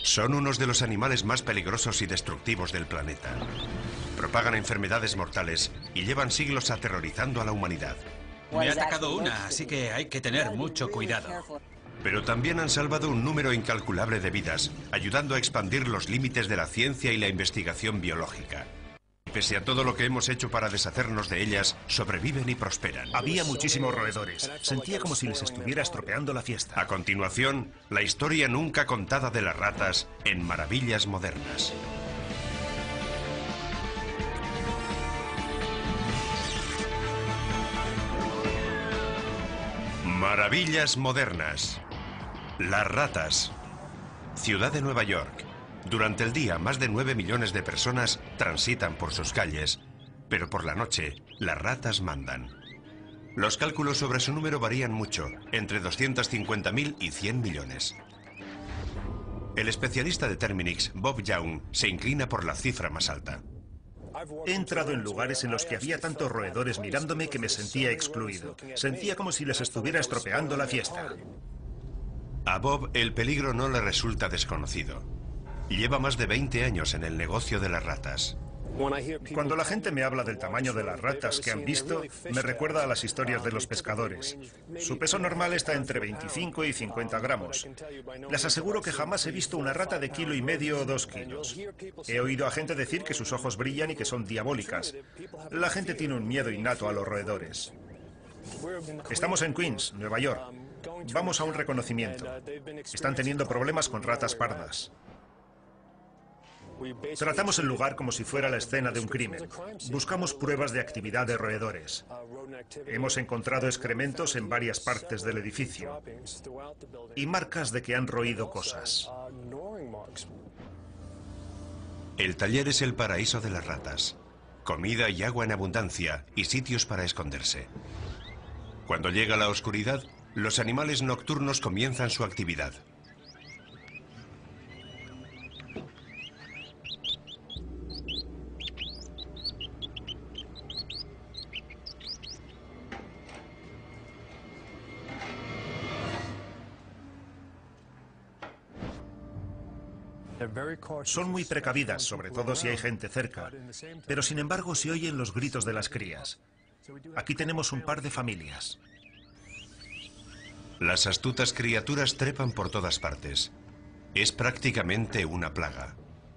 Son unos de los animales más peligrosos y destructivos del planeta. Propagan enfermedades mortales y llevan siglos aterrorizando a la humanidad. Me ha atacado una, así que hay que tener mucho cuidado. Pero también han salvado un número incalculable de vidas, ayudando a expandir los límites de la ciencia y la investigación biológica. Pese a todo lo que hemos hecho para deshacernos de ellas, sobreviven y prosperan. Había muchísimos roedores. Sentía como si les estuviera estropeando la fiesta. A continuación, la historia nunca contada de las ratas en Maravillas Modernas. Maravillas Modernas. Las ratas. Ciudad de Nueva York. Durante el día, más de 9 millones de personas transitan por sus calles, pero por la noche, las ratas mandan. Los cálculos sobre su número varían mucho, entre 250.000 y 100 millones. El especialista de Terminix, Bob Young, se inclina por la cifra más alta. He entrado en lugares en los que había tantos roedores mirándome que me sentía excluido. Sentía como si les estuviera estropeando la fiesta. A Bob el peligro no le resulta desconocido. Lleva más de 20 años en el negocio de las ratas. Cuando la gente me habla del tamaño de las ratas que han visto, me recuerda a las historias de los pescadores. Su peso normal está entre 25 y 50 gramos. Les aseguro que jamás he visto una rata de 1,5 kilos o 2 kilos. He oído a gente decir que sus ojos brillan y que son diabólicas. La gente tiene un miedo innato a los roedores. Estamos en Queens, Nueva York. Vamos a un reconocimiento. Están teniendo problemas con ratas pardas. Tratamos el lugar como si fuera la escena de un crimen. Buscamos pruebas de actividad de roedores. Hemos encontrado excrementos en varias partes del edificio y marcas de que han roído cosas. El taller es el paraíso de las ratas. Comida y agua en abundancia y sitios para esconderse. Cuando llega la oscuridad, los animales nocturnos comienzan su actividad. Son muy precavidas, sobre todo si hay gente cerca, pero sin embargo se oyen los gritos de las crías. Aquí tenemos un par de familias. Las astutas criaturas trepan por todas partes. Es prácticamente una plaga.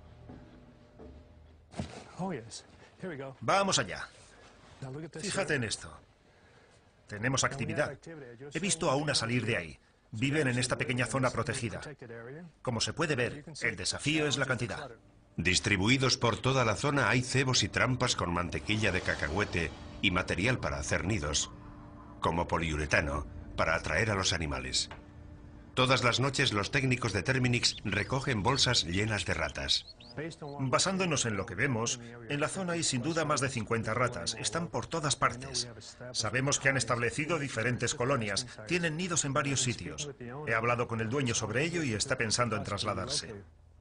Vamos allá. Fíjate en esto. Tenemos actividad. He visto a una salir de ahí. Viven en esta pequeña zona protegida. Como se puede ver, el desafío es la cantidad. Distribuidos por toda la zona hay cebos y trampas con mantequilla de cacahuete y material para hacer nidos, como poliuretano, para atraer a los animales. Todas las noches los técnicos de Terminix recogen bolsas llenas de ratas. Basándonos en lo que vemos, en la zona hay sin duda más de 50 ratas. Están por todas partes. Sabemos que han establecido diferentes colonias. Tienen nidos en varios sitios. He hablado con el dueño sobre ello y está pensando en trasladarse.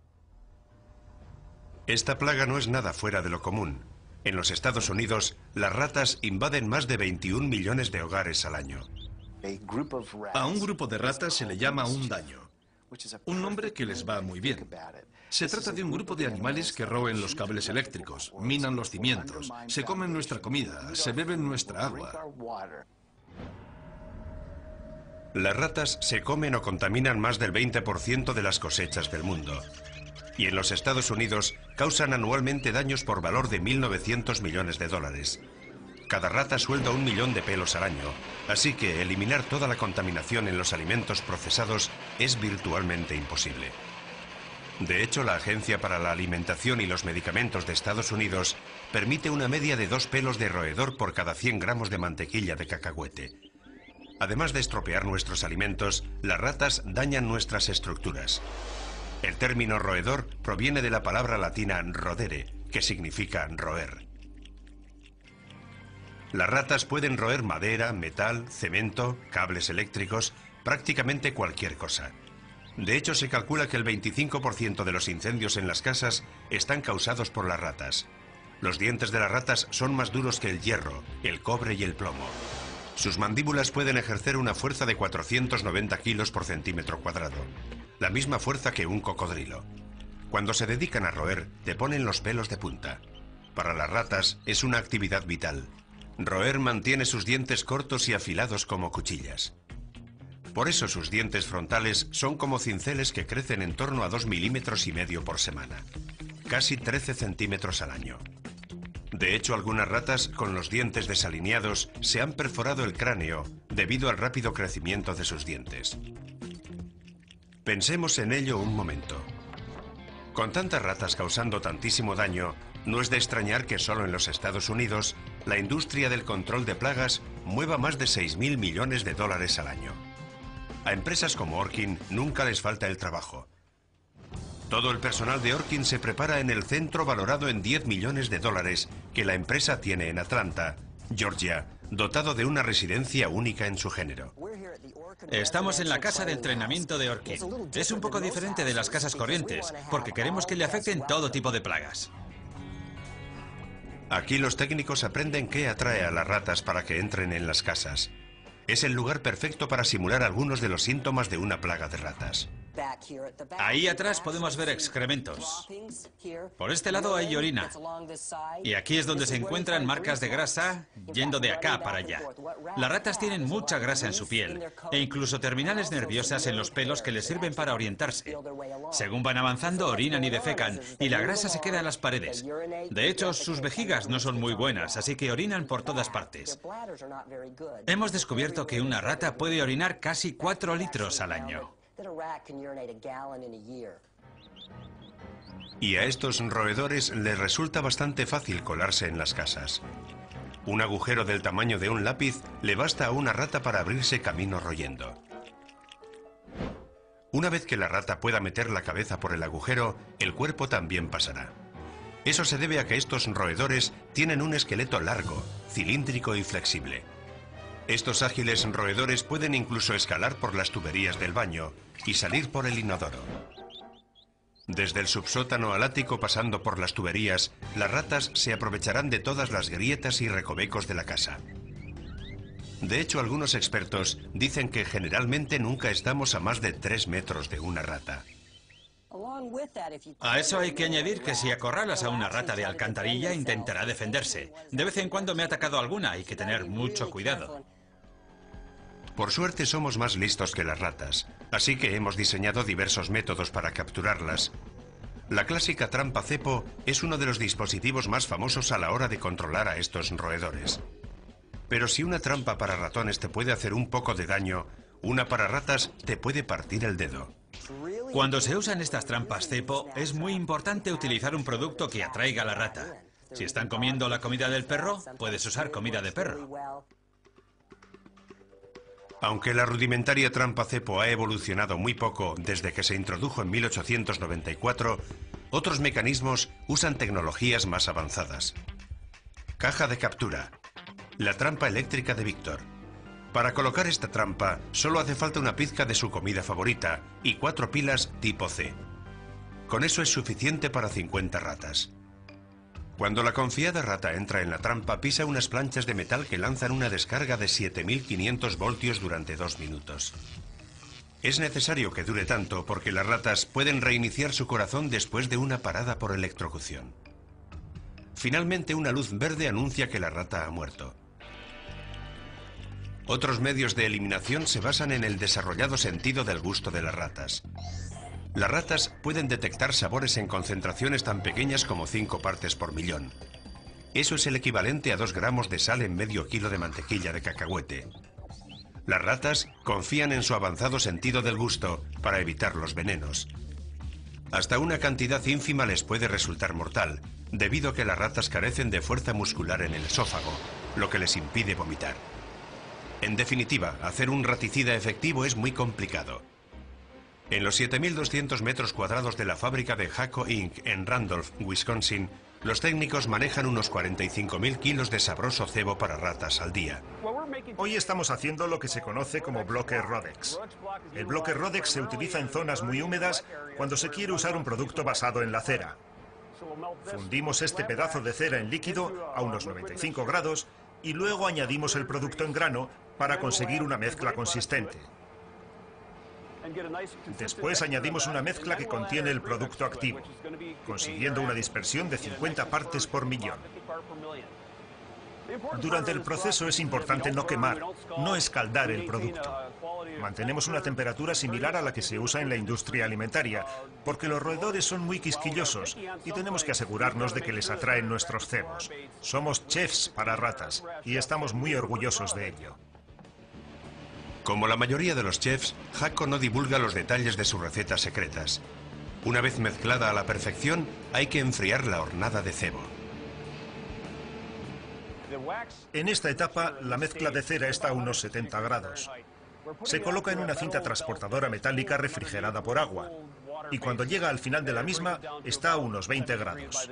Esta plaga no es nada fuera de lo común. En los Estados Unidos, las ratas invaden más de 21 millones de hogares al año. A un grupo de ratas se le llama un daño, un nombre que les va muy bien. Se trata de un grupo de animales que roen los cables eléctricos, minan los cimientos, se comen nuestra comida, se beben nuestra agua. Las ratas se comen o contaminan más del 20% de las cosechas del mundo. Y en los Estados Unidos causan anualmente daños por valor de 1.900 millones de dólares. Cada rata suelda 1 millón de pelos al año, así que eliminar toda la contaminación en los alimentos procesados es virtualmente imposible. De hecho, la Agencia para la Alimentación y los Medicamentos de Estados Unidos permite una media de 2 pelos de roedor por cada 100 gramos de mantequilla de cacahuete. Además de estropear nuestros alimentos, las ratas dañan nuestras estructuras. El término roedor proviene de la palabra latina rodere, que significa roer. Las ratas pueden roer madera, metal, cemento, cables eléctricos, prácticamente cualquier cosa. De hecho, se calcula que el 25% de los incendios en las casas están causados por las ratas. Los dientes de las ratas son más duros que el hierro, el cobre y el plomo. Sus mandíbulas pueden ejercer una fuerza de 490 kilos por centímetro cuadrado. la misma fuerza que un cocodrilo. Cuando se dedican a roer, te ponen los pelos de punta. Para las ratas es una actividad vital. Roer mantiene sus dientes cortos y afilados como cuchillas. Por eso sus dientes frontales son como cinceles que crecen en torno a 2,5 milímetros por semana. Casi 13 centímetros al año. De hecho, algunas ratas con los dientes desalineados se han perforado el cráneo debido al rápido crecimiento de sus dientes. Pensemos en ello un momento. Con tantas ratas causando tantísimo daño, no es de extrañar que solo en los Estados Unidos la industria del control de plagas mueva más de 6.000 millones de dólares al año. A empresas como Orkin nunca les falta el trabajo. Todo el personal de Orkin se prepara en el centro valorado en 10 millones de dólares que la empresa tiene en Atlanta, Georgia, dotado de una residencia única en su género. Estamos en la casa de entrenamiento de Orkin. Es un poco diferente de las casas corrientes, porque queremos que le afecten todo tipo de plagas. Aquí los técnicos aprenden qué atrae a las ratas para que entren en las casas. Es el lugar perfecto para simular algunos de los síntomas de una plaga de ratas. Ahí atrás podemos ver excrementos. Por este lado hay orina. Y aquí es donde se encuentran marcas de grasa yendo de acá para allá. Las ratas tienen mucha grasa en su piel e incluso terminales nerviosas en los pelos que les sirven para orientarse. Según van avanzando, orinan y defecan y la grasa se queda en las paredes. De hecho, sus vejigas no son muy buenas, así que orinan por todas partes. Hemos descubierto que una rata puede orinar casi 4 litros al año. Y a estos roedores les resulta bastante fácil colarse en las casas. Un agujero del tamaño de un lápiz le basta a una rata para abrirse camino royendo. Una vez que la rata pueda meter la cabeza por el agujero, el cuerpo también pasará. Eso se debe a que estos roedores tienen un esqueleto largo, cilíndrico y flexible. Estos ágiles roedores pueden incluso escalar por las tuberías del baño y salir por el inodoro. Desde el subsótano al ático pasando por las tuberías, las ratas se aprovecharán de todas las grietas y recovecos de la casa. De hecho, algunos expertos dicen que generalmente nunca estamos a más de 3 metros de una rata. A eso hay que añadir que si acorralas a una rata de alcantarilla, intentará defenderse. De vez en cuando me ha atacado alguna, hay que tener mucho cuidado. Por suerte somos más listos que las ratas, así que hemos diseñado diversos métodos para capturarlas. La clásica trampa cepo es uno de los dispositivos más famosos a la hora de controlar a estos roedores. Pero si una trampa para ratones te puede hacer un poco de daño, una para ratas te puede partir el dedo. Cuando se usan estas trampas cepo, es muy importante utilizar un producto que atraiga a la rata. Si están comiendo la comida del perro, puedes usar comida de perro. Aunque la rudimentaria trampa cepo ha evolucionado muy poco desde que se introdujo en 1894, otros mecanismos usan tecnologías más avanzadas. Caja de captura. La trampa eléctrica de Víctor. Para colocar esta trampa, solo hace falta una pizca de su comida favorita y 4 pilas tipo C. Con eso es suficiente para 50 ratas. Cuando la confiada rata entra en la trampa, pisa unas planchas de metal que lanzan una descarga de 7.500 voltios durante 2 minutos. Es necesario que dure tanto porque las ratas pueden reiniciar su corazón después de una parada por electrocución. Finalmente, una luz verde anuncia que la rata ha muerto. Otros medios de eliminación se basan en el desarrollado sentido del gusto de las ratas. Las ratas pueden detectar sabores en concentraciones tan pequeñas como 5 partes por millón. Eso es el equivalente a 2 gramos de sal en medio kilo de mantequilla de cacahuete. Las ratas confían en su avanzado sentido del gusto para evitar los venenos. Hasta una cantidad ínfima les puede resultar mortal, debido a que las ratas carecen de fuerza muscular en el esófago, lo que les impide vomitar. En definitiva, hacer un raticida efectivo es muy complicado. En los 7.200 metros cuadrados de la fábrica de Jaco Inc. en Randolph, Wisconsin, los técnicos manejan unos 45.000 kilos de sabroso cebo para ratas al día. Hoy estamos haciendo lo que se conoce como bloque Rhodex. El bloque Rhodex se utiliza en zonas muy húmedas cuando se quiere usar un producto basado en la cera. Fundimos este pedazo de cera en líquido a unos 95 grados y luego añadimos el producto en grano para conseguir una mezcla consistente. Después añadimos una mezcla que contiene el producto activo, consiguiendo una dispersión de 50 partes por millón. Durante el proceso es importante no quemar, no escaldar el producto. Mantenemos una temperatura similar a la que se usa en la industria alimentaria, porque los roedores son muy quisquillosos y tenemos que asegurarnos de que les atraen nuestros cebos. Somos chefs para ratas y estamos muy orgullosos de ello. Como la mayoría de los chefs, Jaco no divulga los detalles de sus recetas secretas. Una vez mezclada a la perfección, hay que enfriar la hornada de cebo. En esta etapa, la mezcla de cera está a unos 70 grados. Se coloca en una cinta transportadora metálica refrigerada por agua, y cuando llega al final de la misma, está a unos 20 grados.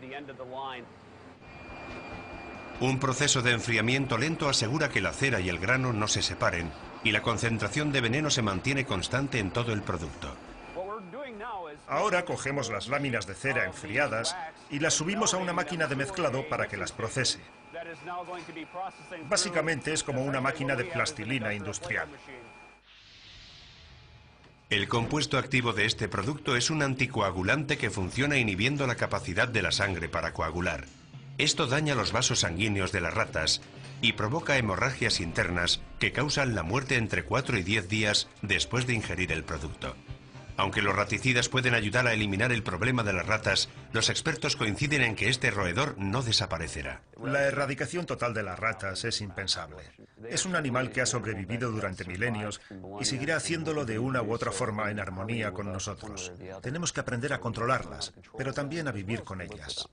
Un proceso de enfriamiento lento asegura que la cera y el grano no se separen, y la concentración de veneno se mantiene constante en todo el producto. Ahora cogemos las láminas de cera enfriadas y las subimos a una máquina de mezclado para que las procese. Básicamente es como una máquina de plastilina industrial. El compuesto activo de este producto es un anticoagulante que funciona inhibiendo la capacidad de la sangre para coagular. Esto daña los vasos sanguíneos de las ratas y provoca hemorragias internas que causan la muerte entre 4 y 10 días después de ingerir el producto. Aunque los raticidas pueden ayudar a eliminar el problema de las ratas, los expertos coinciden en que este roedor no desaparecerá. La erradicación total de las ratas es impensable. Es un animal que ha sobrevivido durante milenios y seguirá haciéndolo de una u otra forma en armonía con nosotros. Tenemos que aprender a controlarlas, pero también a vivir con ellas.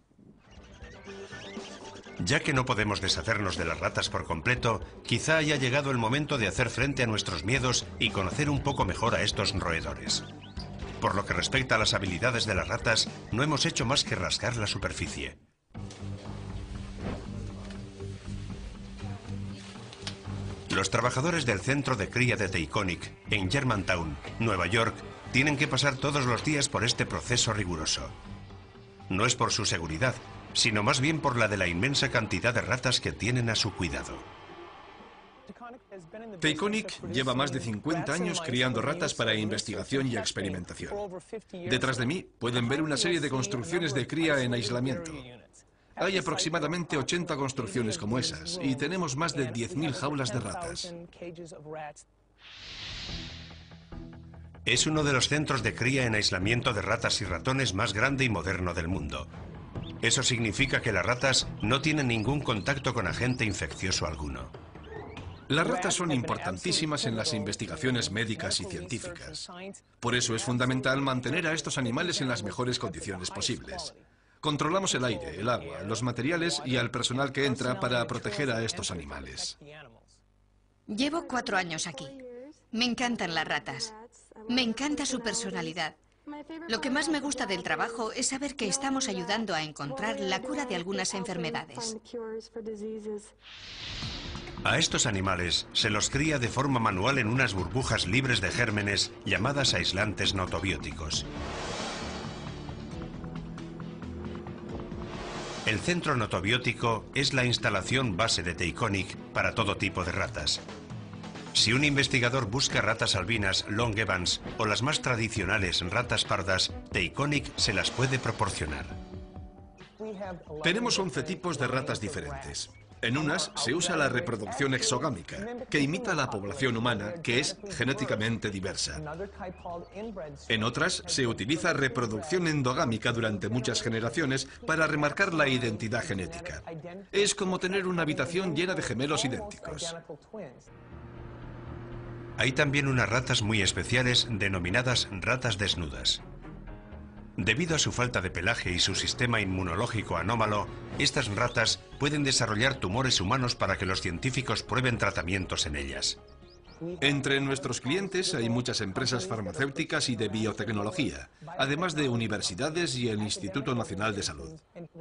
Ya que no podemos deshacernos de las ratas por completo, quizá haya llegado el momento de hacer frente a nuestros miedos y conocer un poco mejor a estos roedores. Por lo que respecta a las habilidades de las ratas, no hemos hecho más que rascar la superficie. Los trabajadores del centro de cría de Taconic, en Germantown, Nueva York, tienen que pasar todos los días por este proceso riguroso. No es por su seguridad, sino más bien por la de la inmensa cantidad de ratas que tienen a su cuidado. Taconic lleva más de 50 años criando ratas para investigación y experimentación. Detrás de mí pueden ver una serie de construcciones de cría en aislamiento. Hay aproximadamente 80 construcciones como esas y tenemos más de 10.000 jaulas de ratas. Es uno de los centros de cría en aislamiento de ratas y ratones más grande y moderno del mundo. Eso significa que las ratas no tienen ningún contacto con agente infeccioso alguno. Las ratas son importantísimas en las investigaciones médicas y científicas. Por eso es fundamental mantener a estos animales en las mejores condiciones posibles. Controlamos el aire, el agua, los materiales y al personal que entra para proteger a estos animales. Llevo 4 años aquí. Me encantan las ratas. Me encanta su personalidad. Lo que más me gusta del trabajo es saber que estamos ayudando a encontrar la cura de algunas enfermedades. A estos animales se los cría de forma manual en unas burbujas libres de gérmenes llamadas aislantes notobióticos. El centro notobiótico es la instalación base de Taconic para todo tipo de ratas. Si un investigador busca ratas albinas, long Evans o las más tradicionales ratas pardas, Taconic se las puede proporcionar. Tenemos 11 tipos de ratas diferentes. En unas se usa la reproducción exogámica, que imita la población humana, que es genéticamente diversa. En otras se utiliza reproducción endogámica durante muchas generaciones para remarcar la identidad genética. Es como tener una habitación llena de gemelos idénticos. Hay también unas ratas muy especiales denominadas ratas desnudas. Debido a su falta de pelaje y su sistema inmunológico anómalo, estas ratas pueden desarrollar tumores humanos para que los científicos prueben tratamientos en ellas. Entre nuestros clientes hay muchas empresas farmacéuticas y de biotecnología, además de universidades y el Instituto Nacional de Salud.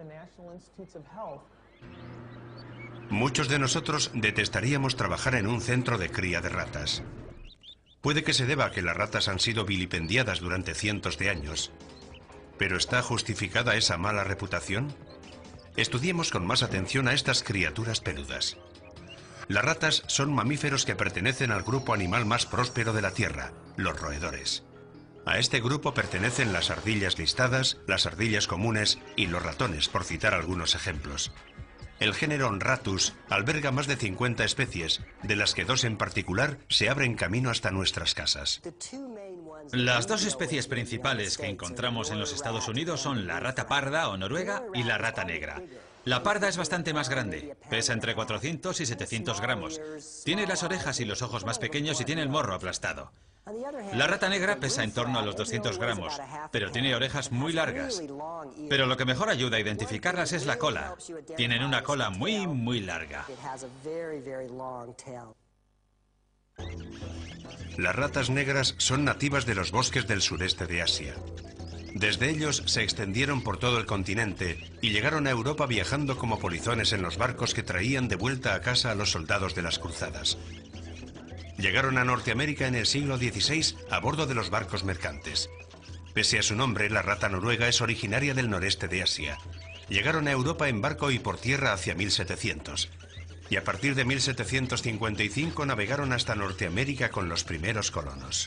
Muchos de nosotros detestaríamos trabajar en un centro de cría de ratas. Puede que se deba a que las ratas han sido vilipendiadas durante cientos de años. ¿Pero está justificada esa mala reputación? Estudiemos con más atención a estas criaturas peludas. Las ratas son mamíferos que pertenecen al grupo animal más próspero de la Tierra, los roedores. A este grupo pertenecen las ardillas listadas, las ardillas comunes y los ratones, por citar algunos ejemplos. El género Ratus alberga más de 50 especies, de las que 2 en particular se abren camino hasta nuestras casas. Las 2 especies principales que encontramos en los Estados Unidos son la rata parda o noruega y la rata negra. La parda es bastante más grande, pesa entre 400 y 700 gramos. Tiene las orejas y los ojos más pequeños y tiene el morro aplastado. La rata negra pesa en torno a los 200 gramos, pero tiene orejas muy largas. Pero lo que mejor ayuda a identificarlas es la cola. Tienen una cola muy larga. Las ratas negras son nativas de los bosques del sureste de Asia. Desde ellos se extendieron por todo el continente y llegaron a Europa viajando como polizones en los barcos que traían de vuelta a casa a los soldados de las cruzadas. Llegaron a Norteamérica en el siglo XVI a bordo de los barcos mercantes. Pese a su nombre, la rata noruega es originaria del noreste de Asia. Llegaron a Europa en barco y por tierra hacia 1700. Y a partir de 1755 navegaron hasta Norteamérica con los primeros colonos.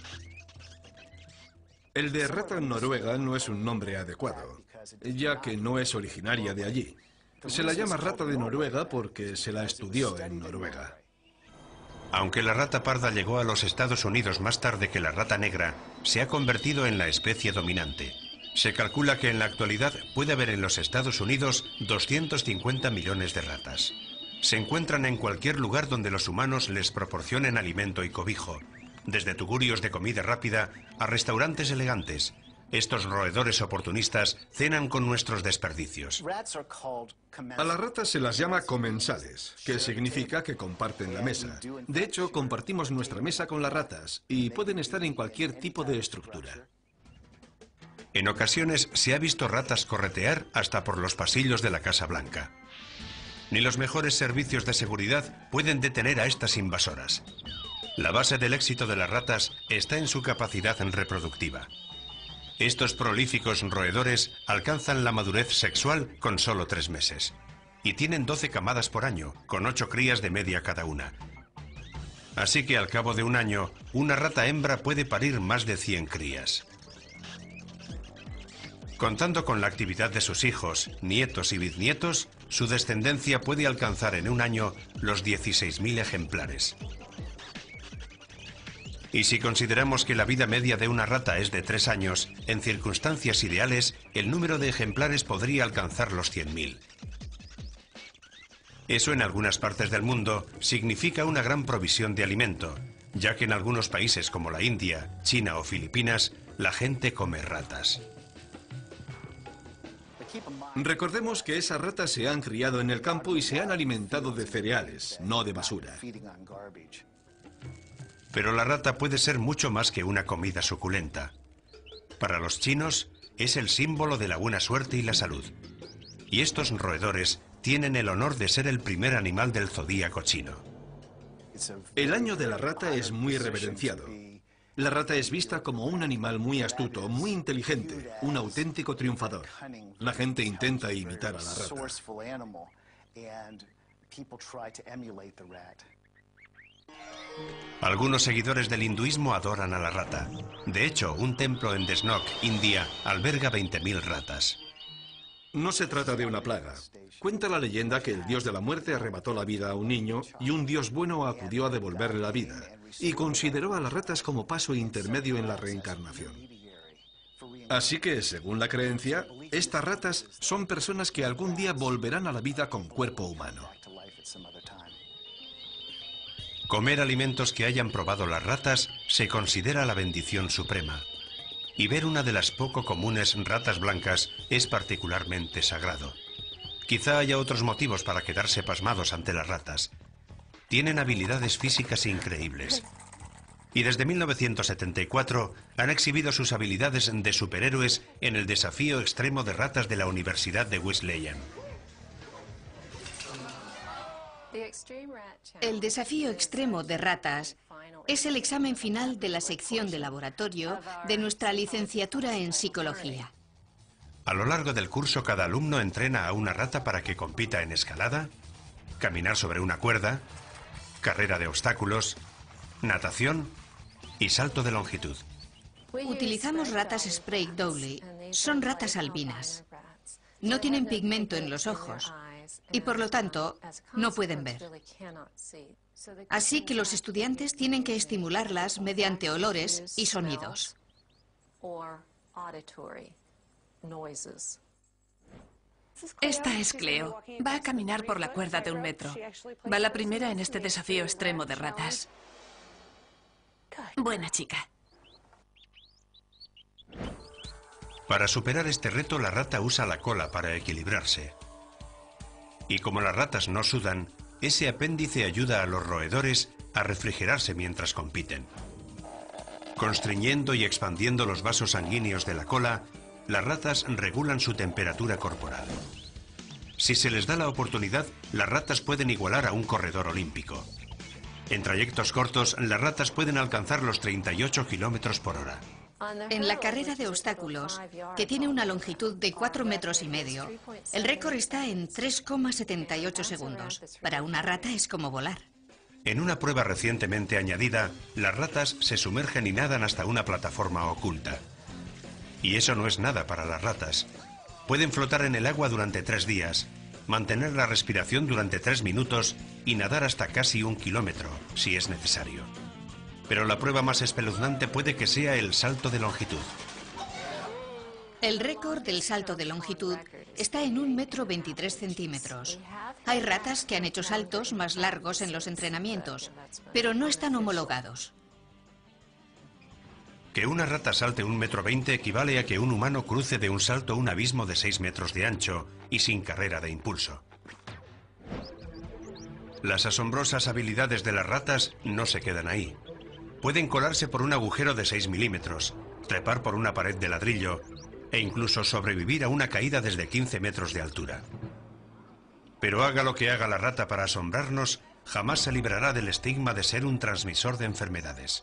El de rata noruega no es un nombre adecuado, ya que no es originaria de allí. Se la llama rata de Noruega porque se la estudió en Noruega. Aunque la rata parda llegó a los Estados Unidos más tarde que la rata negra, se ha convertido en la especie dominante. Se calcula que en la actualidad puede haber en los Estados Unidos 250 millones de ratas. Se encuentran en cualquier lugar donde los humanos les proporcionen alimento y cobijo, desde tugurios de comida rápida a restaurantes elegantes. Estos roedores oportunistas cenan con nuestros desperdicios. A las ratas se las llama comensales, que significa que comparten la mesa. De hecho, compartimos nuestra mesa con las ratas y pueden estar en cualquier tipo de estructura. En ocasiones se ha visto ratas corretear hasta por los pasillos de la Casa Blanca. Ni los mejores servicios de seguridad pueden detener a estas invasoras. La base del éxito de las ratas está en su capacidad reproductiva. Estos prolíficos roedores alcanzan la madurez sexual con solo 3 meses. Y tienen 12 camadas por año, con 8 crías de media cada una. Así que al cabo de un año, una rata hembra puede parir más de 100 crías. Contando con la actividad de sus hijos, nietos y bisnietos, su descendencia puede alcanzar en un año los 16.000 ejemplares. Y si consideramos que la vida media de una rata es de 3 años, en circunstancias ideales, el número de ejemplares podría alcanzar los 100.000. Eso en algunas partes del mundo significa una gran provisión de alimento, ya que en algunos países como la India, China o Filipinas, la gente come ratas. Recordemos que esas ratas se han criado en el campo y se han alimentado de cereales, no de basura. Pero la rata puede ser mucho más que una comida suculenta. Para los chinos, es el símbolo de la buena suerte y la salud. Y estos roedores tienen el honor de ser el primer animal del zodíaco chino. El año de la rata es muy reverenciado. La rata es vista como un animal muy astuto, muy inteligente, un auténtico triunfador. La gente intenta imitar a la rata. Algunos seguidores del hinduismo adoran a la rata. De hecho, un templo en Desnok, India, alberga 20.000 ratas. No se trata de una plaga. Cuenta la leyenda que el dios de la muerte arrebató la vida a un niño y un dios bueno acudió a devolverle la vida y consideró a las ratas como paso intermedio en la reencarnación. Así que, según la creencia, estas ratas son personas que algún día volverán a la vida con cuerpo humano. Comer alimentos que hayan probado las ratas se considera la bendición suprema. Y ver una de las poco comunes ratas blancas es particularmente sagrado. Quizá haya otros motivos para quedarse pasmados ante las ratas. Tienen habilidades físicas increíbles. Y desde 1974 han exhibido sus habilidades de superhéroes en el desafío extremo de ratas de la Universidad de Wesleyan. El desafío extremo de ratas es el examen final de la sección de laboratorio de nuestra licenciatura en psicología. A lo largo del curso, cada alumno entrena a una rata para que compita en escalada, caminar sobre una cuerda, carrera de obstáculos, natación y salto de longitud. Utilizamos ratas Sprague Dowley. Son ratas albinas. No tienen pigmento en los ojos y por lo tanto no pueden ver. Así que los estudiantes tienen que estimularlas mediante olores y sonidos. Esta es Cleo. Va a caminar por la cuerda de 1 metro. Va la primera en este desafío extremo de ratas. Buena chica. Para superar este reto, la rata usa la cola para equilibrarse. Y como las ratas no sudan, ese apéndice ayuda a los roedores a refrigerarse mientras compiten. Constriñendo y expandiendo los vasos sanguíneos de la cola, las ratas regulan su temperatura corporal. Si se les da la oportunidad, las ratas pueden igualar a un corredor olímpico. En trayectos cortos, las ratas pueden alcanzar los 38 kilómetros por hora. En la carrera de obstáculos, que tiene una longitud de 4,5 metros, el récord está en 3,78 segundos. Para una rata es como volar. En una prueba recientemente añadida, las ratas se sumergen y nadan hasta una plataforma oculta. Y eso no es nada para las ratas. Pueden flotar en el agua durante 3 días, mantener la respiración durante 3 minutos y nadar hasta casi 1 kilómetro, si es necesario. Pero la prueba más espeluznante puede que sea el salto de longitud. El récord del salto de longitud está en 1,23 metros. Hay ratas que han hecho saltos más largos en los entrenamientos, pero no están homologados. Que una rata salte 1,20 m equivale a que un humano cruce de un salto un abismo de 6 metros de ancho y sin carrera de impulso. Las asombrosas habilidades de las ratas no se quedan ahí. Pueden colarse por un agujero de 6 milímetros, trepar por una pared de ladrillo e incluso sobrevivir a una caída desde 15 metros de altura. Pero haga lo que haga la rata para asombrarnos, jamás se librará del estigma de ser un transmisor de enfermedades.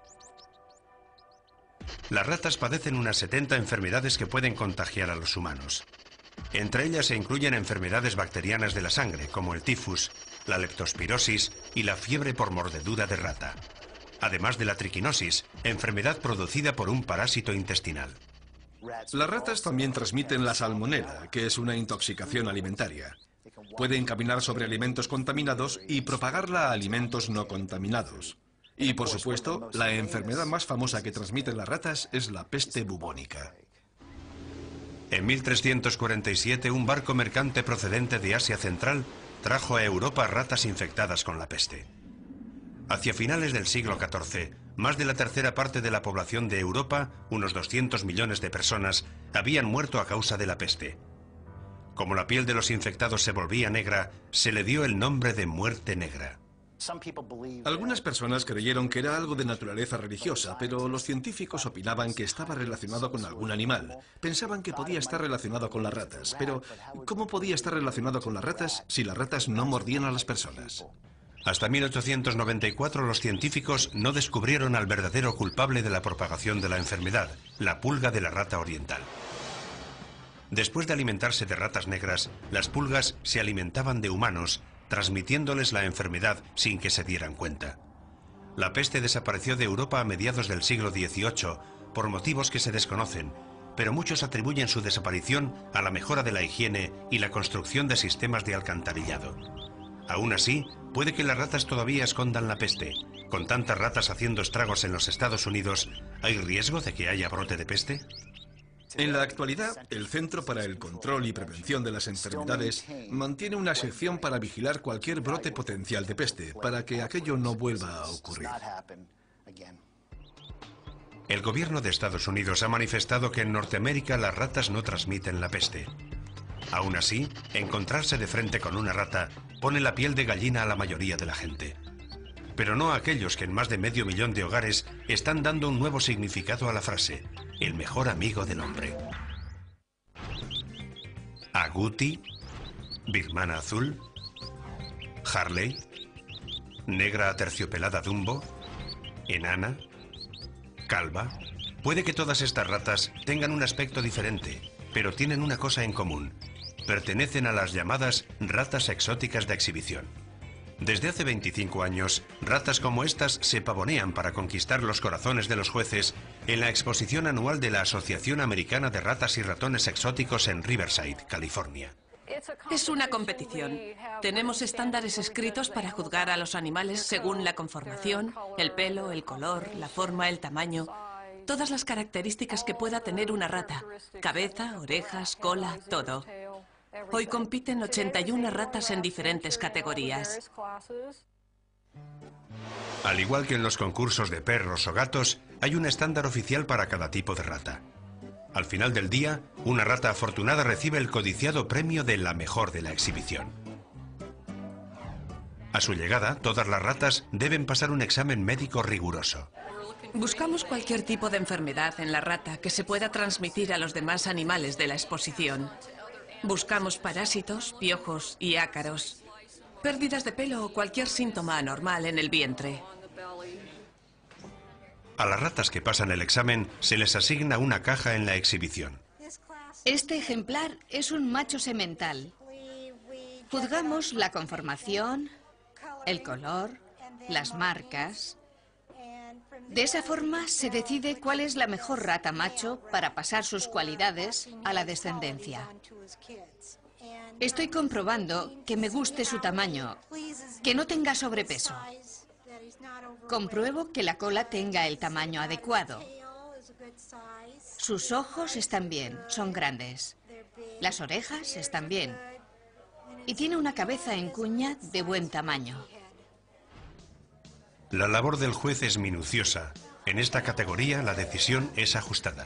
Las ratas padecen unas 70 enfermedades que pueden contagiar a los humanos. Entre ellas se incluyen enfermedades bacterianas de la sangre, como el tifus, la leptospirosis y la fiebre por mordedura de rata. Además de la triquinosis, enfermedad producida por un parásito intestinal. Las ratas también transmiten la salmonela, que es una intoxicación alimentaria. Pueden caminar sobre alimentos contaminados y propagarla a alimentos no contaminados. Y, por supuesto, la enfermedad más famosa que transmiten las ratas es la peste bubónica. En 1347, un barco mercante procedente de Asia Central trajo a Europa ratas infectadas con la peste. Hacia finales del siglo XIV, más de la tercera parte de la población de Europa, unos 200 millones de personas, habían muerto a causa de la peste. Como la piel de los infectados se volvía negra, se le dio el nombre de muerte negra. Algunas personas creyeron que era algo de naturaleza religiosa, pero los científicos opinaban que estaba relacionado con algún animal. Pensaban que podía estar relacionado con las ratas, pero ¿cómo podía estar relacionado con las ratas si las ratas no mordían a las personas? Hasta 1894 los científicos no descubrieron al verdadero culpable de la propagación de la enfermedad, la pulga de la rata oriental. Después de alimentarse de ratas negras, las pulgas se alimentaban de humanos, transmitiéndoles la enfermedad sin que se dieran cuenta. La peste desapareció de Europa a mediados del siglo XVIII por motivos que se desconocen, pero muchos atribuyen su desaparición a la mejora de la higiene y la construcción de sistemas de alcantarillado. Aún así, puede que las ratas todavía escondan la peste. Con tantas ratas haciendo estragos en los Estados Unidos, ¿hay riesgo de que haya brote de peste? En la actualidad, el Centro para el Control y Prevención de las Enfermedades mantiene una sección para vigilar cualquier brote potencial de peste, para que aquello no vuelva a ocurrir. El gobierno de Estados Unidos ha manifestado que en Norteamérica las ratas no transmiten la peste. Aún así, encontrarse de frente con una rata pone la piel de gallina a la mayoría de la gente. Pero no a aquellos que en más de medio millón de hogares están dando un nuevo significado a la frase, el mejor amigo del hombre. Agouti, birmana azul, Harley, negra aterciopelada Dumbo, enana, calva. Puede que todas estas ratas tengan un aspecto diferente, pero tienen una cosa en común. Pertenecen a las llamadas ratas exóticas de exhibición. Desde hace 25 años, ratas como estas se pavonean para conquistar los corazones de los jueces en la exposición anual de la Asociación Americana de Ratas y Ratones Exóticos en Riverside, California. Es una competición. Tenemos estándares escritos para juzgar a los animales según la conformación, el pelo, el color, la forma, el tamaño, todas las características que pueda tener una rata. Cabeza, orejas, cola, todo. Hoy compiten 81 ratas en diferentes categorías. Al igual que en los concursos de perros o gatos, hay un estándar oficial para cada tipo de rata. Al final del día, una rata afortunada recibe el codiciado premio de la mejor de la exhibición. A su llegada, todas las ratas deben pasar un examen médico riguroso. Buscamos cualquier tipo de enfermedad en la rata que se pueda transmitir a los demás animales de la exposición. Buscamos parásitos, piojos y ácaros, pérdidas de pelo o cualquier síntoma anormal en el vientre. A las ratas que pasan el examen se les asigna una caja en la exhibición. Este ejemplar es un macho semental. Juzgamos la conformación, el color, las marcas. De esa forma se decide cuál es la mejor rata macho para pasar sus cualidades a la descendencia. Estoy comprobando que me guste su tamaño, que no tenga sobrepeso. Compruebo que la cola tenga el tamaño adecuado. Sus ojos están bien, son grandes. Las orejas están bien. Y tiene una cabeza en cuña de buen tamaño. La labor del juez es minuciosa. En esta categoría la decisión es ajustada.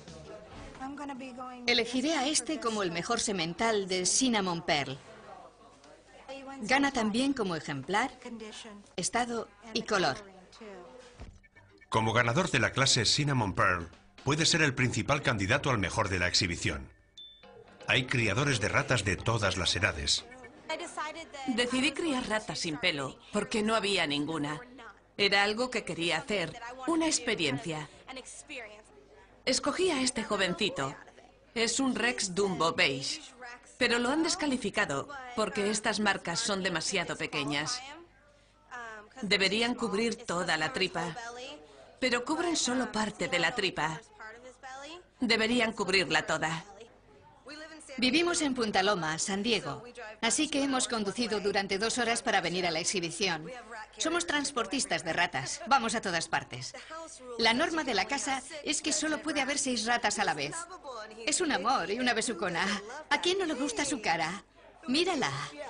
Elegiré a este como el mejor semental de Cinnamon Pearl. Gana también como ejemplar, estado y color. Como ganador de la clase Cinnamon Pearl, puede ser el principal candidato al mejor de la exhibición. Hay criadores de ratas de todas las edades. Decidí criar ratas sin pelo porque no había ninguna. Era algo que quería hacer, una experiencia. Escogí a este jovencito. Es un Rex Dumbo beige, pero lo han descalificado porque estas marcas son demasiado pequeñas. Deberían cubrir toda la tripa, pero cubren solo parte de la tripa. Deberían cubrirla toda. Vivimos en Punta Loma, San Diego, así que hemos conducido durante 2 horas para venir a la exhibición. Somos transportistas de ratas, vamos a todas partes. La norma de la casa es que solo puede haber 6 ratas a la vez. Es un amor y una besucona. ¿A quién no le gusta su cara? Mírala.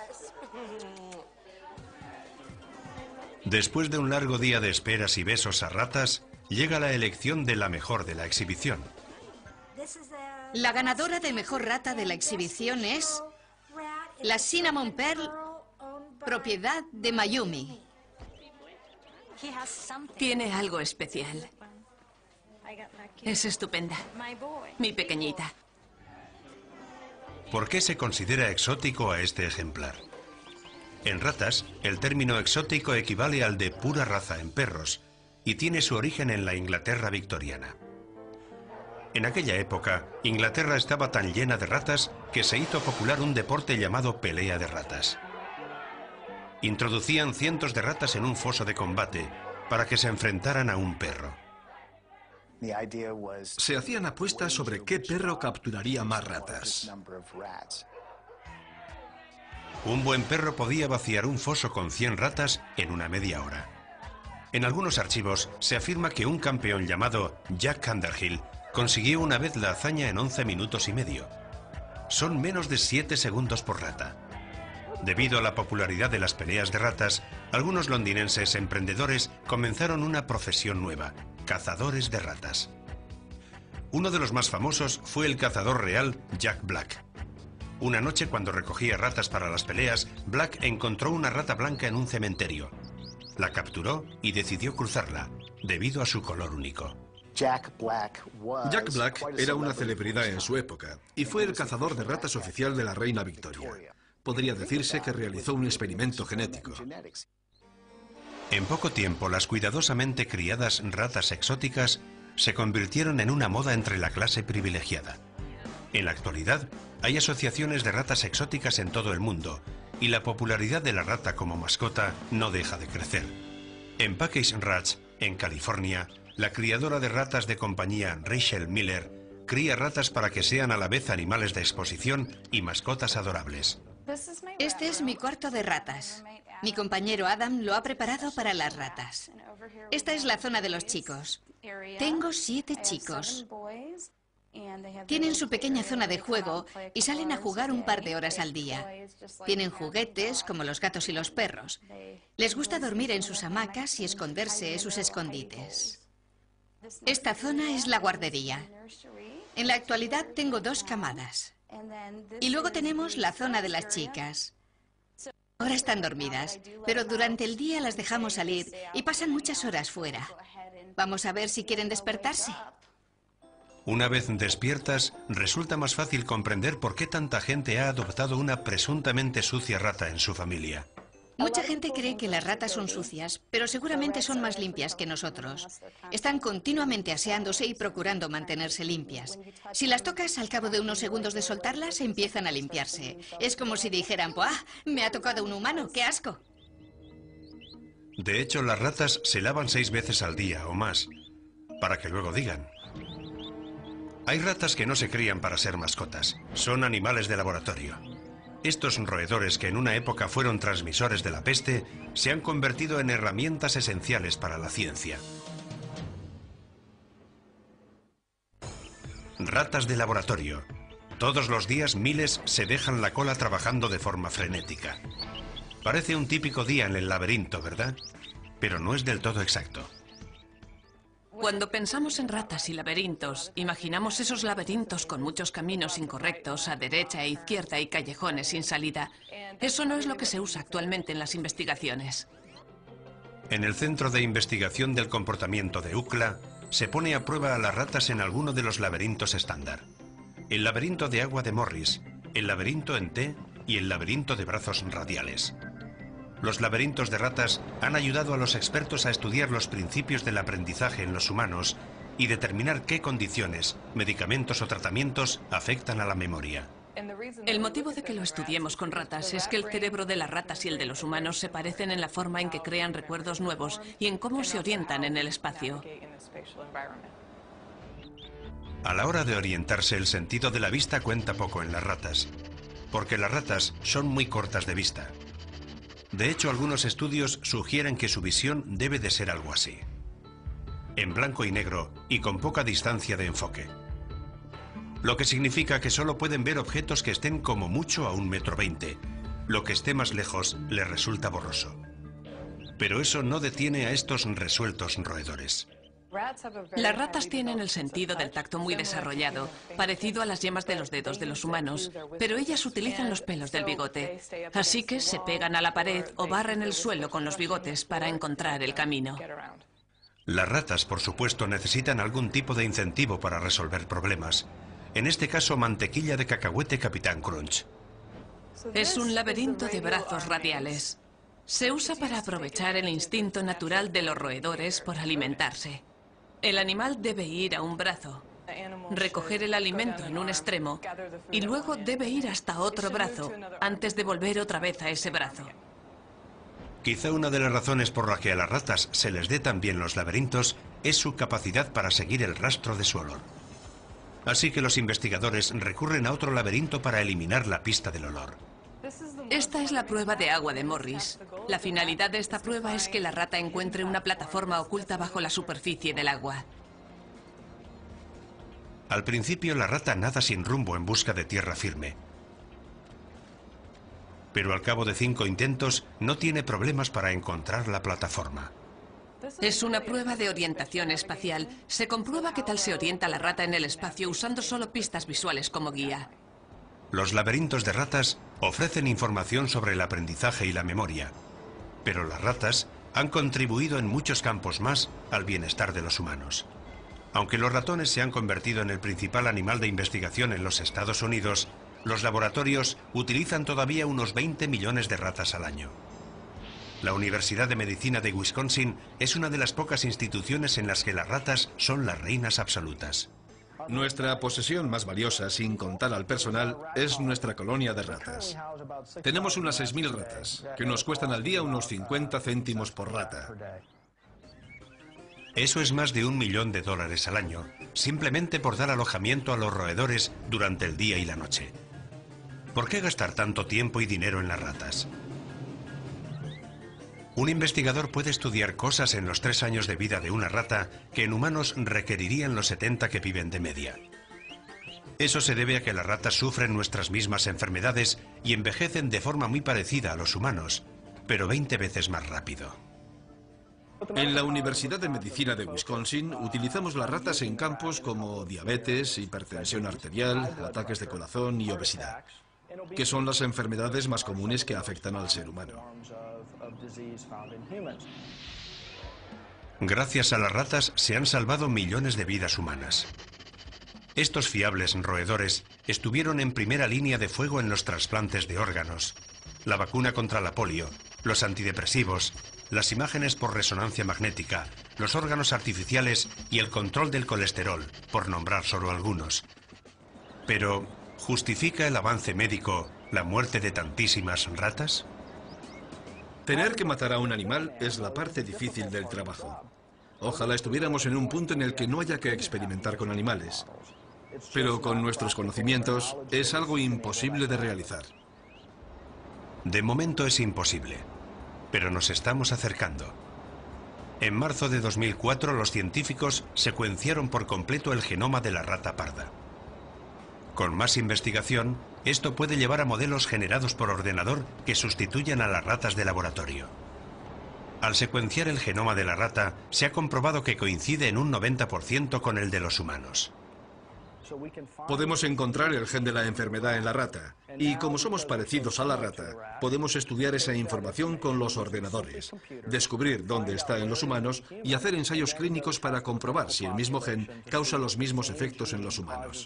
Después de un largo día de esperas y besos a ratas, llega la elección de la mejor de la exhibición. La ganadora de mejor rata de la exhibición es la Cinnamon Pearl, propiedad de Mayumi. Tiene algo especial. Es estupenda. Mi pequeñita. ¿Por qué se considera exótico a este ejemplar? En ratas, el término exótico equivale al de pura raza en perros y tiene su origen en la Inglaterra victoriana. En aquella época, Inglaterra estaba tan llena de ratas que se hizo popular un deporte llamado pelea de ratas. Introducían cientos de ratas en un foso de combate para que se enfrentaran a un perro. Se hacían apuestas sobre qué perro capturaría más ratas. Un buen perro podía vaciar un foso con 100 ratas en una media hora. En algunos archivos se afirma que un campeón llamado Jack Underhill consiguió una vez la hazaña en 11 minutos y medio. Son menos de 7 segundos por rata. Debido a la popularidad de las peleas de ratas, algunos londinenses emprendedores comenzaron una profesión nueva: cazadores de ratas. Uno de los más famosos fue el cazador real Jack Black. Una noche, cuando recogía ratas para las peleas, Black encontró una rata blanca en un cementerio. La capturó y decidió cruzarla, debido a su color único. Jack Black era una celebridad en su época y fue el cazador de ratas oficial de la reina Victoria. Podría decirse que realizó un experimento genético. En poco tiempo, las cuidadosamente criadas ratas exóticas se convirtieron en una moda entre la clase privilegiada. En la actualidad, hay asociaciones de ratas exóticas en todo el mundo y la popularidad de la rata como mascota no deja de crecer. En Package Ranch, en California, la criadora de ratas de compañía Rachel Miller cría ratas para que sean a la vez animales de exposición y mascotas adorables. Este es mi cuarto de ratas. Mi compañero Adam lo ha preparado para las ratas. Esta es la zona de los chicos. Tengo 7 chicos. Tienen su pequeña zona de juego y salen a jugar un par de horas al día. Tienen juguetes como los gatos y los perros. Les gusta dormir en sus hamacas y esconderse en sus escondites. Esta zona es la guardería. En la actualidad tengo 2 camadas. Y luego tenemos la zona de las chicas. Ahora están dormidas, pero durante el día las dejamos salir y pasan muchas horas fuera. Vamos a ver si quieren despertarse. Una vez despiertas, resulta más fácil comprender por qué tanta gente ha adoptado una presuntamente sucia rata en su familia. Mucha gente cree que las ratas son sucias, pero seguramente son más limpias que nosotros. Están continuamente aseándose y procurando mantenerse limpias. Si las tocas, al cabo de unos segundos de soltarlas, empiezan a limpiarse. Es como si dijeran, ¡buah! Me ha tocado un humano, ¡qué asco! De hecho, las ratas se lavan 6 veces al día o más, para que luego digan. Hay ratas que no se crían para ser mascotas, son animales de laboratorio. Estos roedores, que en una época fueron transmisores de la peste, se han convertido en herramientas esenciales para la ciencia. Ratas de laboratorio. Todos los días miles se dejan la cola trabajando de forma frenética. Parece un típico día en el laberinto, ¿verdad? Pero no es del todo exacto. Cuando pensamos en ratas y laberintos, imaginamos esos laberintos con muchos caminos incorrectos a derecha e izquierda y callejones sin salida. Eso no es lo que se usa actualmente en las investigaciones. En el Centro de Investigación del Comportamiento de UCLA se pone a prueba a las ratas en alguno de los laberintos estándar. El laberinto de agua de Morris, el laberinto en T y el laberinto de brazos radiales. Los laberintos de ratas han ayudado a los expertos a estudiar los principios del aprendizaje en los humanos y determinar qué condiciones, medicamentos o tratamientos afectan a la memoria. El motivo de que lo estudiemos con ratas es que el cerebro de las ratas y el de los humanos se parecen en la forma en que crean recuerdos nuevos y en cómo se orientan en el espacio. A la hora de orientarse, el sentido de la vista cuenta poco en las ratas, porque las ratas son muy cortas de vista. De hecho, algunos estudios sugieren que su visión debe de ser algo así. En blanco y negro y con poca distancia de enfoque. Lo que significa que solo pueden ver objetos que estén como mucho a 1,20 m. Lo que esté más lejos les resulta borroso. Pero eso no detiene a estos resueltos roedores. Las ratas tienen el sentido del tacto muy desarrollado, parecido a las yemas de los dedos de los humanos, pero ellas utilizan los pelos del bigote. Así que se pegan a la pared o barren el suelo con los bigotes para encontrar el camino. Las ratas, por supuesto, necesitan algún tipo de incentivo para resolver problemas. En este caso, mantequilla de cacahuete Capitán Crunch. Es un laberinto de brazos radiales. Se usa para aprovechar el instinto natural de los roedores por alimentarse. El animal debe ir a un brazo, recoger el alimento en un extremo y luego debe ir hasta otro brazo antes de volver otra vez a ese brazo. Quizá una de las razones por la que a las ratas se les dé tan bien los laberintos es su capacidad para seguir el rastro de su olor. Así que los investigadores recurren a otro laberinto para eliminar la pista del olor. Esta es la prueba de agua de Morris. La finalidad de esta prueba es que la rata encuentre una plataforma oculta bajo la superficie del agua. Al principio la rata nada sin rumbo en busca de tierra firme. Pero al cabo de 5 intentos no tiene problemas para encontrar la plataforma. Es una prueba de orientación espacial. Se comprueba qué tal se orienta la rata en el espacio usando solo pistas visuales como guía. Los laberintos de ratas ofrecen información sobre el aprendizaje y la memoria, pero las ratas han contribuido en muchos campos más al bienestar de los humanos. Aunque los ratones se han convertido en el principal animal de investigación en los Estados Unidos, los laboratorios utilizan todavía unos 20 millones de ratas al año. La Universidad de Medicina de Wisconsin es una de las pocas instituciones en las que las ratas son las reinas absolutas. Nuestra posesión más valiosa, sin contar al personal, es nuestra colonia de ratas. Tenemos unas 6.000 ratas, que nos cuestan al día unos 50 céntimos por rata. Eso es más de $1 millón al año, simplemente por dar alojamiento a los roedores durante el día y la noche. ¿Por qué gastar tanto tiempo y dinero en las ratas? Un investigador puede estudiar cosas en los 3 años de vida de una rata que en humanos requerirían los 70 que viven de media. Eso se debe a que las ratas sufren nuestras mismas enfermedades y envejecen de forma muy parecida a los humanos, pero 20 veces más rápido. En la Universidad de Medicina de Wisconsin utilizamos las ratas en campos como diabetes, hipertensión arterial, ataques de corazón y obesidad, que son las enfermedades más comunes que afectan al ser humano. Gracias a las ratas se han salvado millones de vidas humanas. Estos fiables roedores estuvieron en primera línea de fuego en los trasplantes de órganos, la vacuna contra la polio, los antidepresivos, las imágenes por resonancia magnética, los órganos artificiales y el control del colesterol, por nombrar solo algunos. Pero, ¿justifica el avance médico la muerte de tantísimas ratas? Tener que matar a un animal es la parte difícil del trabajo. Ojalá estuviéramos en un punto en el que no haya que experimentar con animales. Pero con nuestros conocimientos es algo imposible de realizar. De momento es imposible, pero nos estamos acercando. En marzo de 2004 los científicos secuenciaron por completo el genoma de la rata parda. Con más investigación, esto puede llevar a modelos generados por ordenador que sustituyan a las ratas de laboratorio. Al secuenciar el genoma de la rata, se ha comprobado que coincide en un 90% con el de los humanos. Podemos encontrar el gen de la enfermedad en la rata, y como somos parecidos a la rata, podemos estudiar esa información con los ordenadores, descubrir dónde está en los humanos y hacer ensayos clínicos para comprobar si el mismo gen causa los mismos efectos en los humanos.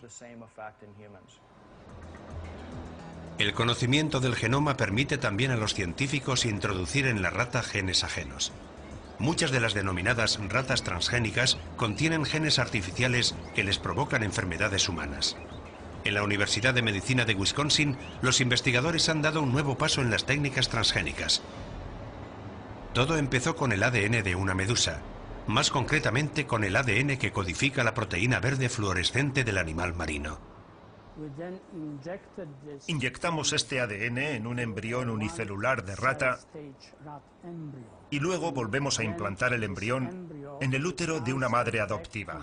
El conocimiento del genoma permite también a los científicos introducir en la rata genes ajenos. Muchas de las denominadas ratas transgénicas contienen genes artificiales que les provocan enfermedades humanas. En la Universidad de Medicina de Wisconsin, los investigadores han dado un nuevo paso en las técnicas transgénicas. Todo empezó con el ADN de una medusa, más concretamente con el ADN que codifica la proteína verde fluorescente del animal marino. Inyectamos este ADN en un embrión unicelular de rata y luego volvemos a implantar el embrión en el útero de una madre adoptiva.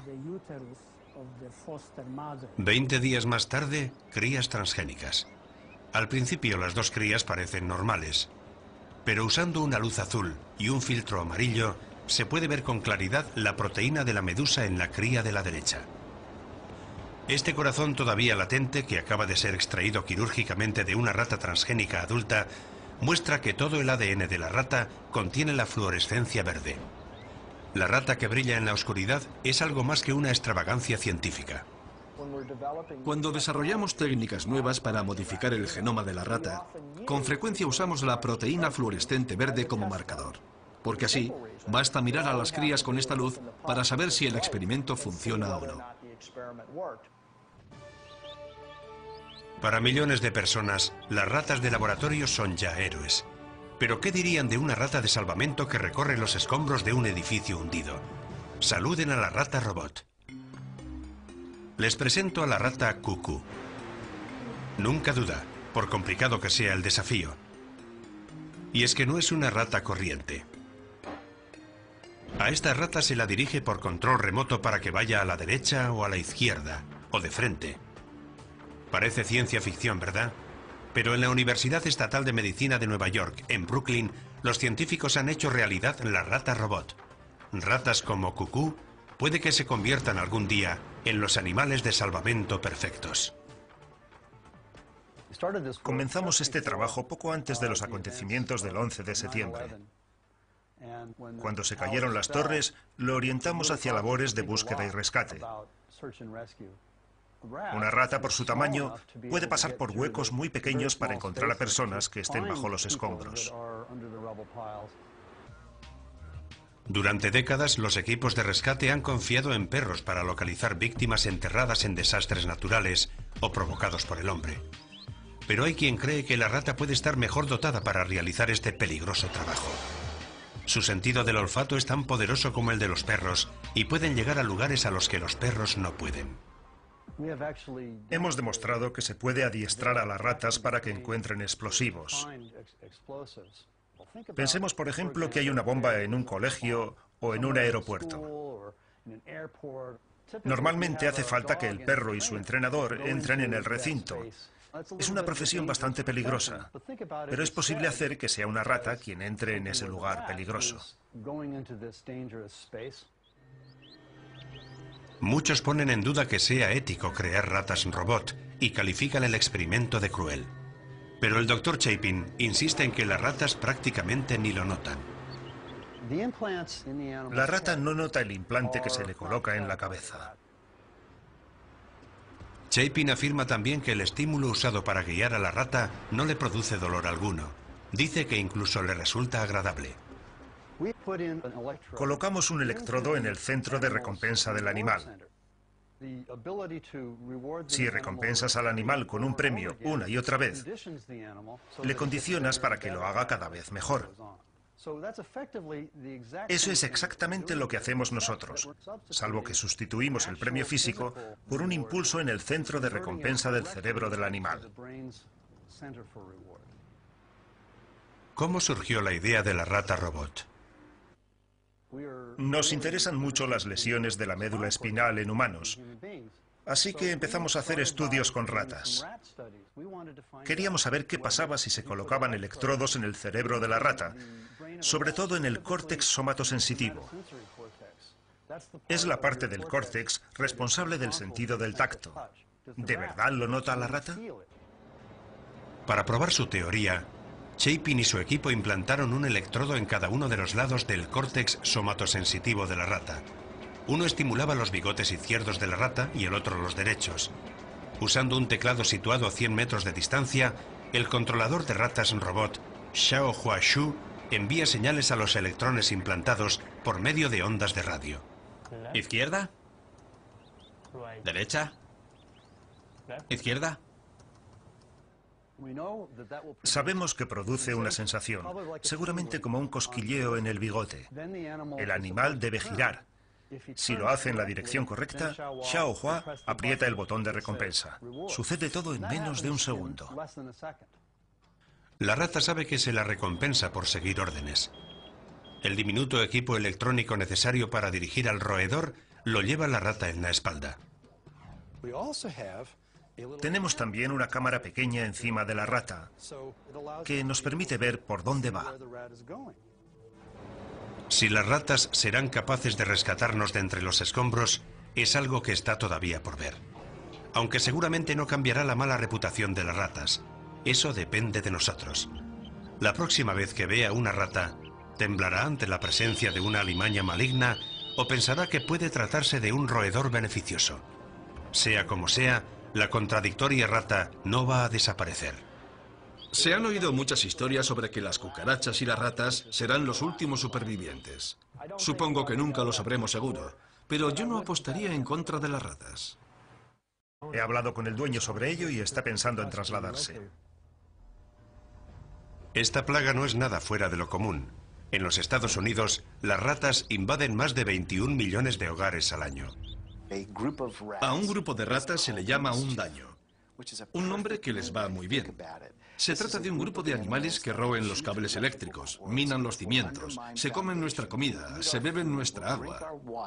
20 días más tarde, crías transgénicas. Al principio las dos crías parecen normales, pero usando una luz azul y un filtro amarillo, se puede ver con claridad la proteína de la medusa en la cría de la derecha. Este corazón todavía latente, que acaba de ser extraído quirúrgicamente de una rata transgénica adulta, muestra que todo el ADN de la rata contiene la fluorescencia verde. La rata que brilla en la oscuridad es algo más que una extravagancia científica. Cuando desarrollamos técnicas nuevas para modificar el genoma de la rata, con frecuencia usamos la proteína fluorescente verde como marcador, porque así basta mirar a las crías con esta luz para saber si el experimento funciona o no. Para millones de personas, las ratas de laboratorio son ya héroes. Pero ¿qué dirían de una rata de salvamento que recorre los escombros de un edificio hundido? Saluden a la rata robot. Les presento a la rata Cucú. Nunca duda, por complicado que sea el desafío. Y es que no es una rata corriente. A esta rata se la dirige por control remoto para que vaya a la derecha o a la izquierda, o de frente. Parece ciencia ficción, ¿verdad? Pero en la Universidad Estatal de Medicina de Nueva York, en Brooklyn, los científicos han hecho realidad la rata robot. Ratas como Cucú puede que se conviertan algún día en los animales de salvamento perfectos. Comenzamos este trabajo poco antes de los acontecimientos del 11 de septiembre. Cuando se cayeron las torres, lo orientamos hacia labores de búsqueda y rescate. Una rata, por su tamaño, puede pasar por huecos muy pequeños para encontrar a personas que estén bajo los escombros. Durante décadas, los equipos de rescate han confiado en perros para localizar víctimas enterradas en desastres naturales o provocados por el hombre. Pero hay quien cree que la rata puede estar mejor dotada para realizar este peligroso trabajo. Su sentido del olfato es tan poderoso como el de los perros y pueden llegar a lugares a los que los perros no pueden. Hemos demostrado que se puede adiestrar a las ratas para que encuentren explosivos. Pensemos, por ejemplo, que hay una bomba en un colegio o en un aeropuerto. Normalmente hace falta que el perro y su entrenador entren en el recinto. Es una profesión bastante peligrosa, pero es posible hacer que sea una rata quien entre en ese lugar peligroso. Muchos ponen en duda que sea ético crear ratas robot y califican el experimento de cruel. Pero el Dr. Chapin insiste en que las ratas prácticamente ni lo notan. La rata no nota el implante que se le coloca en la cabeza. Chapin afirma también que el estímulo usado para guiar a la rata no le produce dolor alguno. Dice que incluso le resulta agradable. Colocamos un electrodo en el centro de recompensa del animal. Si recompensas al animal con un premio una y otra vez, le condicionas para que lo haga cada vez mejor. Eso es exactamente lo que hacemos nosotros, salvo que sustituimos el premio físico por un impulso en el centro de recompensa del cerebro del animal. ¿Cómo surgió la idea de la rata robot? Nos interesan mucho las lesiones de la médula espinal en humanos, así que empezamos a hacer estudios con ratas. Queríamos saber qué pasaba si se colocaban electrodos en el cerebro de la rata, sobre todo en el córtex somatosensitivo. Es la parte del córtex responsable del sentido del tacto. ¿De verdad lo nota la rata? Para probar su teoría, Chapin y su equipo implantaron un electrodo en cada uno de los lados del córtex somatosensitivo de la rata. Uno estimulaba los bigotes izquierdos de la rata y el otro los derechos. Usando un teclado situado a 100 metros de distancia, el controlador de ratas robot, Xiao Huashu, envía señales a los electrones implantados por medio de ondas de radio. ¿Izquierda? ¿Derecha? ¿Izquierda? Sabemos que produce una sensación, seguramente como un cosquilleo en el bigote. El animal debe girar. Si lo hace en la dirección correcta, Xiao Hua aprieta el botón de recompensa. Sucede todo en menos de un segundo. La rata sabe que se la recompensa por seguir órdenes. El diminuto equipo electrónico necesario para dirigir al roedor lo lleva la rata en la espalda. Tenemos también una cámara pequeña encima de la rata, que nos permite ver por dónde va. Si las ratas serán capaces de rescatarnos de entre los escombros, es algo que está todavía por ver. Aunque seguramente no cambiará la mala reputación de las ratas. Eso depende de nosotros. La próxima vez que vea una rata, temblará ante la presencia de una alimaña maligna o pensará que puede tratarse de un roedor beneficioso. Sea como sea, la contradictoria rata no va a desaparecer. Se han oído muchas historias sobre que las cucarachas y las ratas serán los últimos supervivientes. Supongo que nunca lo sabremos seguro, pero yo no apostaría en contra de las ratas. He hablado con el dueño sobre ello y está pensando en trasladarse. Esta plaga no es nada fuera de lo común. En los Estados Unidos, las ratas invaden más de 21 millones de hogares al año. A un grupo de ratas se le llama un daño, un nombre que les va muy bien. Se trata de un grupo de animales que roen los cables eléctricos, minan los cimientos, se comen nuestra comida, se beben nuestra agua.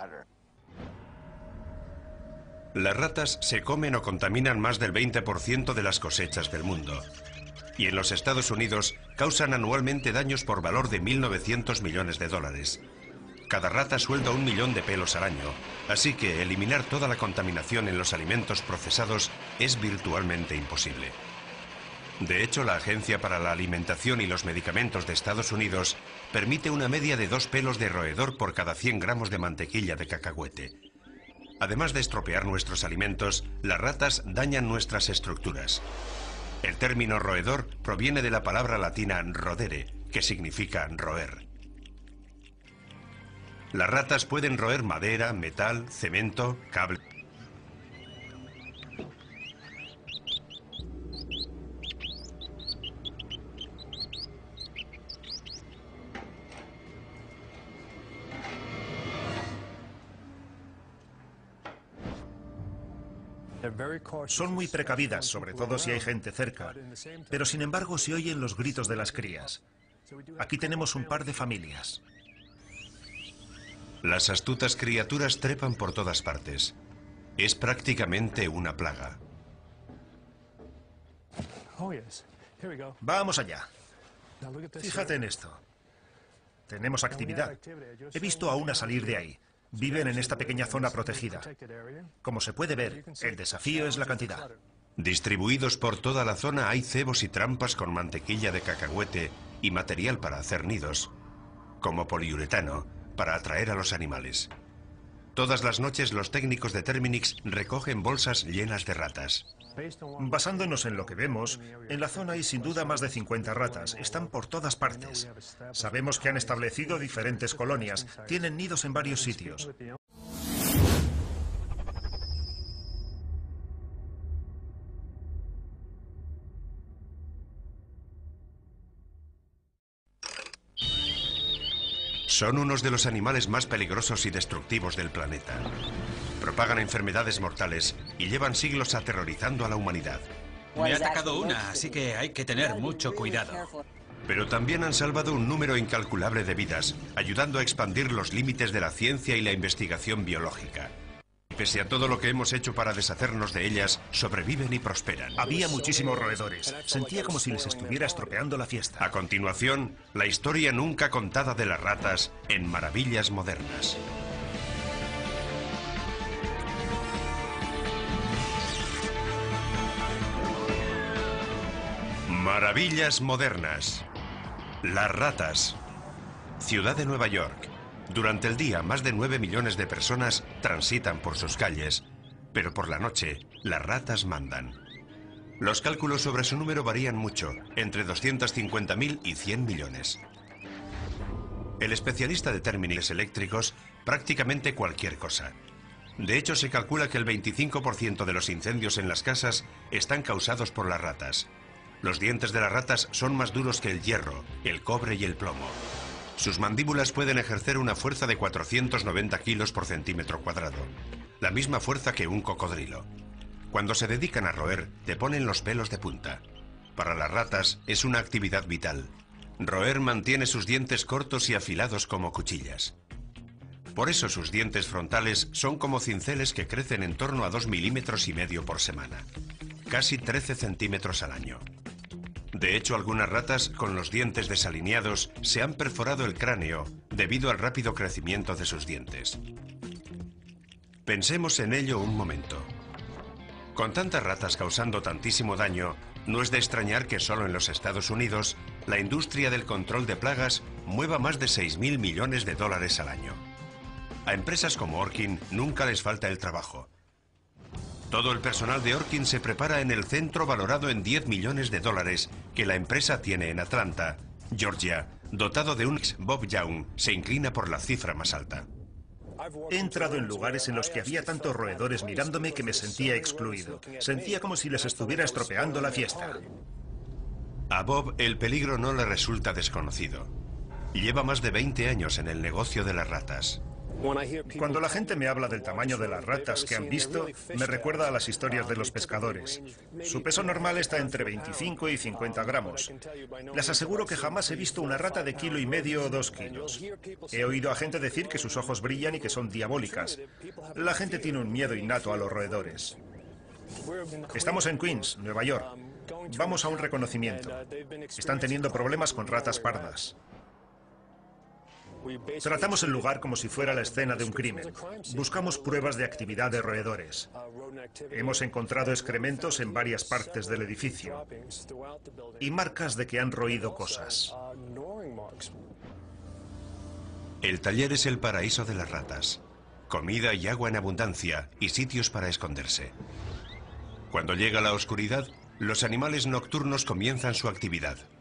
Las ratas se comen o contaminan más del 20% de las cosechas del mundo. Y en los Estados Unidos causan anualmente daños por valor de 1.900 millones de dólares. Cada rata suelda 1 millón de pelos al año, así que eliminar toda la contaminación en los alimentos procesados es virtualmente imposible. De hecho, la Agencia para la Alimentación y los Medicamentos de Estados Unidos permite una media de 2 pelos de roedor por cada 100 gramos de mantequilla de cacahuete. Además de estropear nuestros alimentos, las ratas dañan nuestras estructuras. El término roedor proviene de la palabra latina rodere, que significa roer. Las ratas pueden roer madera, metal, cemento, cable. Son muy precavidas, sobre todo si hay gente cerca, pero sin embargo se oyen los gritos de las crías. Aquí tenemos un par de familias. Las astutas criaturas trepan por todas partes. Es prácticamente una plaga. Vamos allá. Fíjate en esto. Tenemos actividad. He visto a una salir de ahí. Viven en esta pequeña zona protegida. Como se puede ver, el desafío es la cantidad. Distribuidos por toda la zona hay cebos y trampas con mantequilla de cacahuete y material para hacer nidos, como poliuretano, para atraer a los animales. Todas las noches los técnicos de Terminix recogen bolsas llenas de ratas. Basándonos en lo que vemos, en la zona hay sin duda más de 50 ratas. Están por todas partes. Sabemos que han establecido diferentes colonias. Tienen nidos en varios sitios. Son unos de los animales más peligrosos y destructivos del planeta. Propagan enfermedades mortales y llevan siglos aterrorizando a la humanidad. Me ha atacado una, así que hay que tener mucho cuidado. Pero también han salvado un número incalculable de vidas, ayudando a expandir los límites de la ciencia y la investigación biológica. Pese a todo lo que hemos hecho para deshacernos de ellas, sobreviven y prosperan. Había muchísimos roedores. Sentía como si les estuviera estropeando la fiesta. A continuación, la historia nunca contada de las ratas en Maravillas Modernas. Maravillas Modernas. Las ratas. Ciudad de Nueva York. Durante el día, más de 9 millones de personas transitan por sus calles, pero por la noche, las ratas mandan. Los cálculos sobre su número varían mucho, entre 250.000 y 100 millones. El especialista de Terminix eléctricos, prácticamente cualquier cosa. De hecho, se calcula que el 25% de los incendios en las casas están causados por las ratas. Los dientes de las ratas son más duros que el hierro, el cobre y el plomo. Sus mandíbulas pueden ejercer una fuerza de 490 kilos por centímetro cuadrado, la misma fuerza que un cocodrilo. Cuando se dedican a roer, te ponen los pelos de punta. Para las ratas es una actividad vital. Roer mantiene sus dientes cortos y afilados como cuchillas. Por eso sus dientes frontales son como cinceles que crecen en torno a 2,5 milímetros por semana, casi 13 centímetros al año. De hecho, algunas ratas con los dientes desalineados se han perforado el cráneo debido al rápido crecimiento de sus dientes. Pensemos en ello un momento. Con tantas ratas causando tantísimo daño, no es de extrañar que solo en los Estados Unidos la industria del control de plagas mueva más de 6.000 millones de dólares al año. A empresas como Orkin nunca les falta el trabajo. Todo el personal de Orkin se prepara en el centro valorado en 10 millones de dólares que la empresa tiene en Atlanta, Georgia, dotado de un Bob Young, se inclina por la cifra más alta. He entrado en lugares en los que había tantos roedores mirándome que me sentía excluido. Sentía como si les estuviera estropeando la fiesta. A Bob el peligro no le resulta desconocido. Lleva más de 20 años en el negocio de las ratas. Cuando la gente me habla del tamaño de las ratas que han visto, me recuerda a las historias de los pescadores. Su peso normal está entre 25 y 50 gramos. Les aseguro que jamás he visto una rata de 1,5 kg o 2 kilos. He oído a gente decir que sus ojos brillan y que son diabólicas. La gente tiene un miedo innato a los roedores. Estamos en Queens, Nueva York. Vamos a un reconocimiento. Están teniendo problemas con ratas pardas. Tratamos el lugar como si fuera la escena de un crimen. Buscamos pruebas de actividad de roedores. Hemos encontrado excrementos en varias partes del edificio y marcas de que han roído cosas. El taller es el paraíso de las ratas. Comida y agua en abundancia y sitios para esconderse. Cuando llega la oscuridad, los animales nocturnos comienzan su actividad.